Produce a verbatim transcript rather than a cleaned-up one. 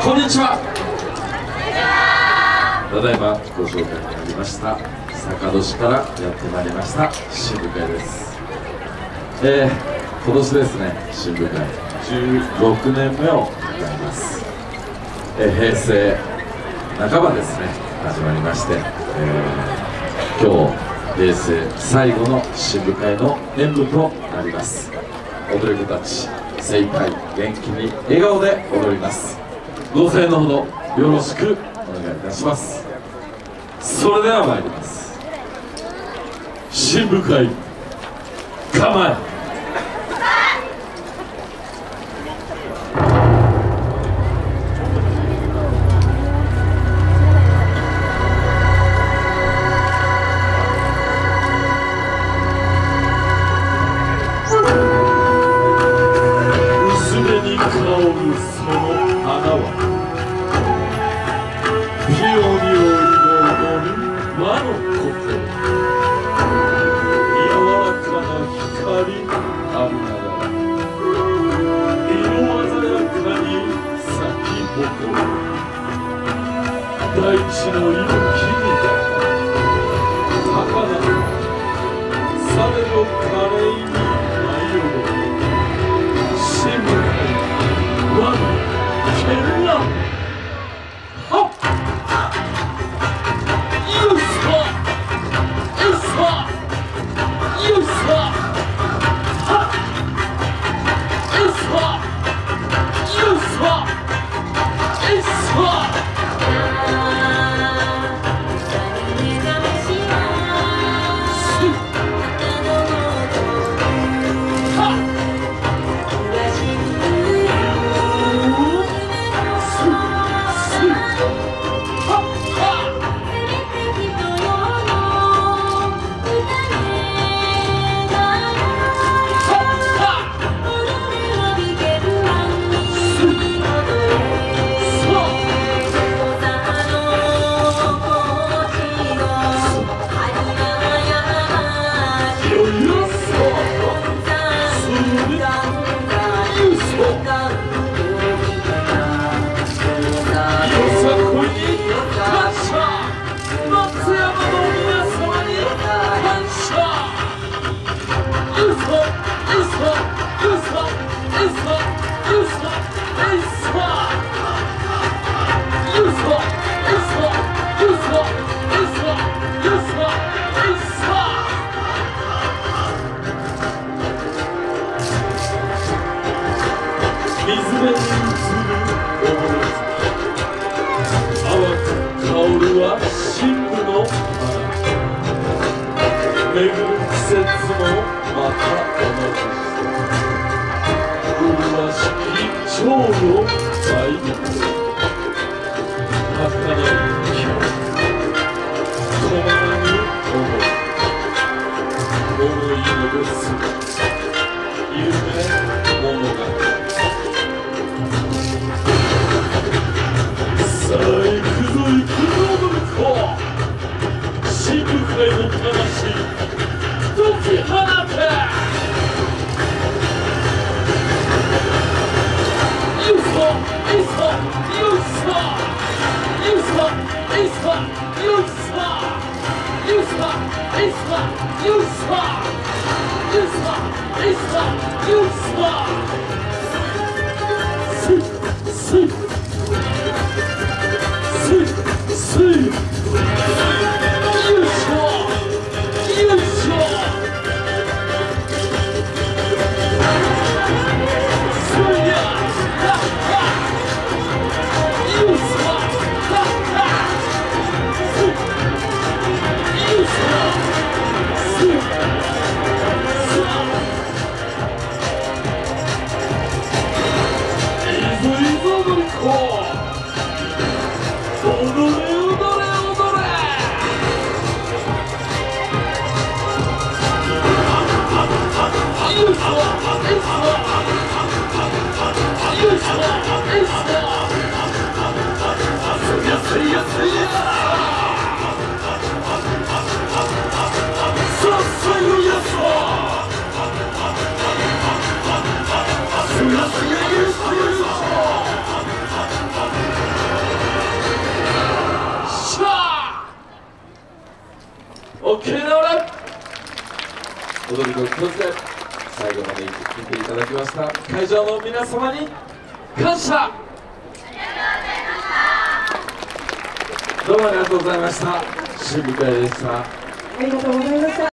こんにちは。ただいまご紹介になりました坂戸市からやってまいりました新部会です。えー、今年ですね、新部会じゅうろくねんめを迎えます。えー、平成半ばですね、始まりまして、えー、今日平成最後の新部会の演舞となります。踊り子たち精一杯元気に笑顔で踊ります。ご声援のほどよろしくお願いいたします。それでは参ります。新部会構え。大地の色きに高菜されど華麗に舞い踊る新部会和の絢爛。はっよいしょよいしょよいしょはっよいしょよいしょよいしょ。巡る季節もまた同じ麗しき蝶の舞い儚い今日止まらぬ想い思い戻す夢物語。さあ行くぞ行くぞ踊る子、新部会の魂解き放て。よいしょよいしょよいしょよいしょよいしょよいしょよいしょよいしょよいしょよいしょよいしょスイスイスイスイ OK なら踊りの一つで最後まで見ていただきました会場の皆様に感謝。どうもありがとうございました。新部会でした。 ありがとうございました。